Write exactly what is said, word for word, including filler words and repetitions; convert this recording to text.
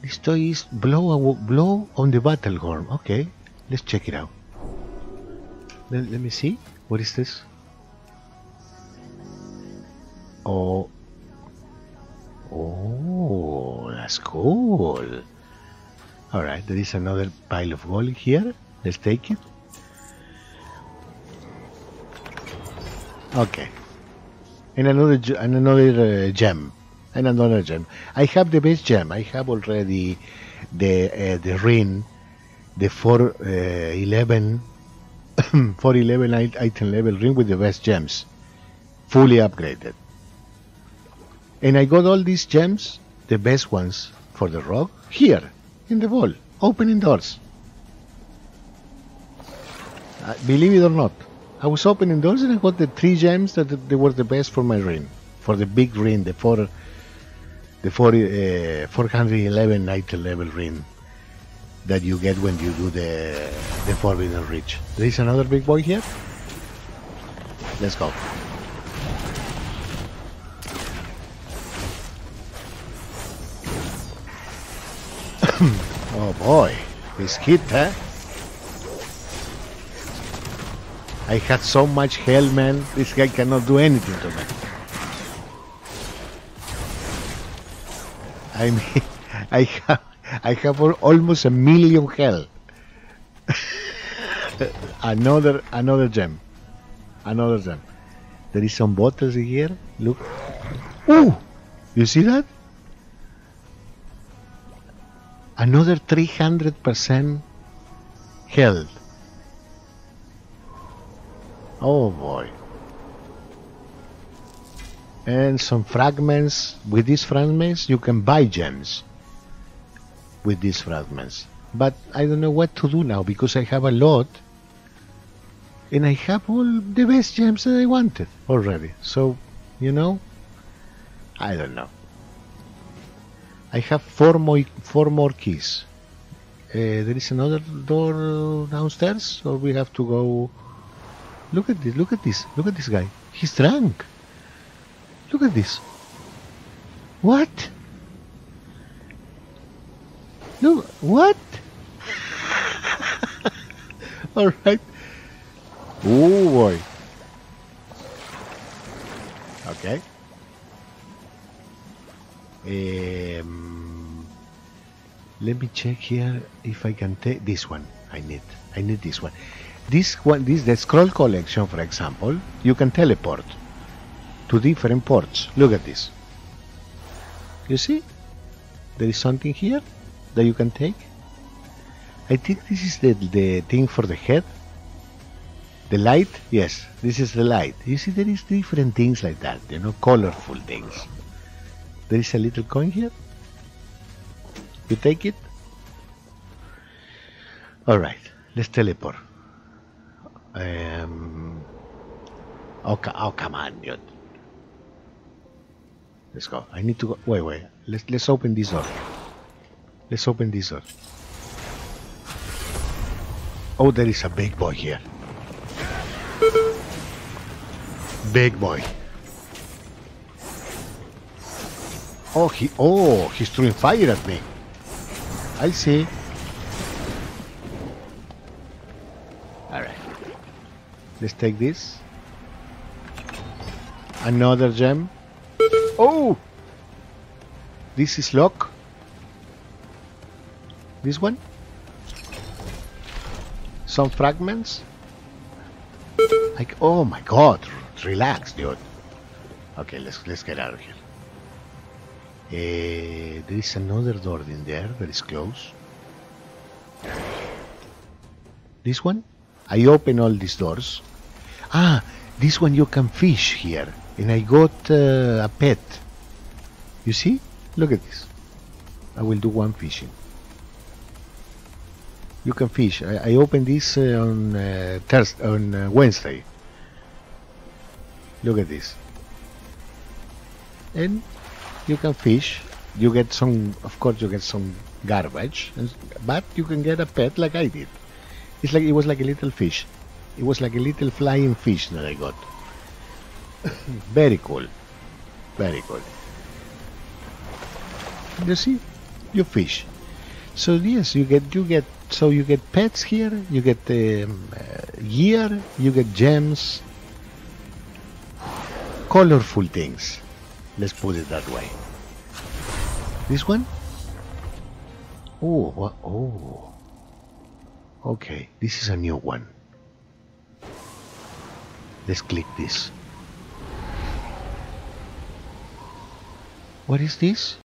This toy is blow a blow on the battle horn. Okay, let's check it out. Let, let me see. What is this? Oh, oh, that's cool. All right, there is another pile of gold here. Let's take it. Okay, and another and another uh, gem. And another gem. I have the best gem. I have already the uh, the ring, the four eleven four eleven item level ring with the best gems, fully upgraded. And I got all these gems, the best ones for the rogue, here in the vault, opening doors. Uh, believe it or not, I was opening doors and I got the three gems that they were the best for my ring, for the big ring, the four. The four, uh, four eleven item level ring that you get when you do the the Forbidden Reach. There is another big boy here. Let's go. Oh boy, this hit, huh? I had so much hell, man. This guy cannot do anything to me. I mean, I have, I have almost a million hell. another, another gem, another gem. There is some bottles here. Look. Ooh, you see that? Another three hundred percent health. Oh boy. And some fragments. With these fragments you can buy gems with these fragments, but I don't know what to do now because I have a lot and I have all the best gems that I wanted already, so you know, I don't know. I have four more four more keys. Uh, there is another door downstairs, or we have to go. Look at this, look at this, look at this guy, he's drunk. Look at this. What? Look, what? Alright. Oh boy. Okay. Um, let me check here if I can take this one. I need, I need this one. This one, this the scroll collection, for example, you can teleport to different ports. Look at this. You see? There is something here that you can take. I think this is the, the thing for the head. The light? Yes, this is the light. You see, there is different things like that, you know, colorful things. There is a little coin here. You take it. Alright, let's teleport. Um, oh, oh, come on, dude. Let's go. I need to go. Wait, wait. Let's let's open this door. Let's open this door. Oh, there is a big boy here. Big boy. Oh, he. Oh, he's throwing fire at me. I see. All right. Let's take this. Another gem. Oh! This is lock. This one. Some fragments. Like, oh my god, relax, dude. Okay, let's let's get out of here. Uh, there is another door in there that is closed. This one. I open all these doors. Ah, this one you can fish here. And I got uh, a pet. You see? Look at this. I will do one fishing. You can fish. I, I opened this uh, on uh, Thursday, on uh, Wednesday. Look at this. And you can fish. You get some, of course, you get some garbage, but you can get a pet like I did. It's like it was like a little fish. It was like a little flying fish that I got. Very cool. Very cool. You see? You fish. So yes, you get you get so you get pets here, you get um, uh, gear, you get gems, colorful things. Let's put it that way. This one? Oh, what? Oh. Okay, this is a new one. Let's click this. What is this?